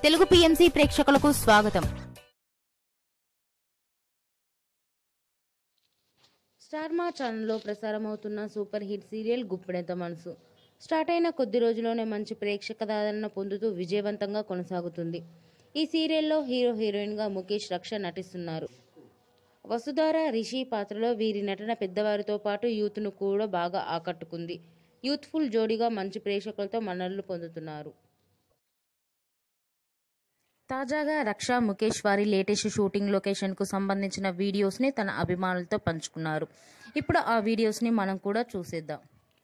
Telugu PMC ప్రేక్షకులకు స్వాగతం. Star Maa ఛానల్లో ప్రసారమవుతున్న super hit serial Guppedantha Manasu start అయిన కొద్ది రోజుల్లోనే మంచి ప్రేక్షకాదరణ పొందుతూ విజయవంతంగా కొనసాగుతుంది. ఈ సీరియల్లో హీరో హీరోయిన్గా ముఖేష్ రక్ష నటిస్తున్నారు. వసుధర, రిషి పాత్రలో వీరి నటన పెద్దవారితో పాటు యూత్ను కూడా బాగా ఆకట్టుకుంది. యూత్ఫుల్ జోడీగా మంచి ప్రేక్షకులతో మన్ననలు పొందుతున్నారు. తాజాగా రక్ష, ముఖేష్ వారి లేటెస్ట్ షూటింగ్ లొకేషన్కు సంబంధించిన వీడియోస్ని తన అభిమానులతో పంచుకున్నారు. ఇప్పుడు ఆ వీడియోస్ని మనం కూడా చూసేద్దాం.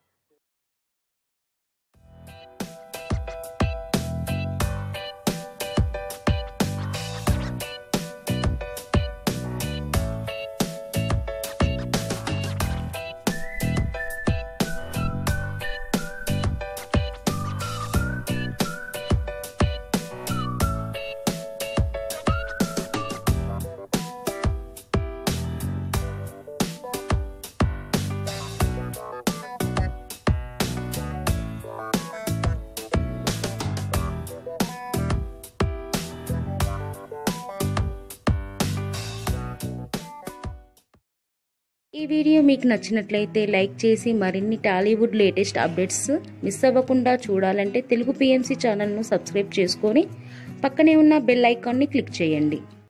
ఈ వీడియో మీకు నచ్చినట్లయితే లైక్ చేసి మరిన్ని టాలీవుడ్ లేటెస్ట్ అప్డేట్స్ మిస్ అవ్వకుండా చూడాలంటే తెలుగు పిఎంసి ఛానల్ను సబ్స్క్రైబ్ చేసుకొని పక్కనే ఉన్న బెల్ ఐకాన్ని క్లిక్ చేయండి.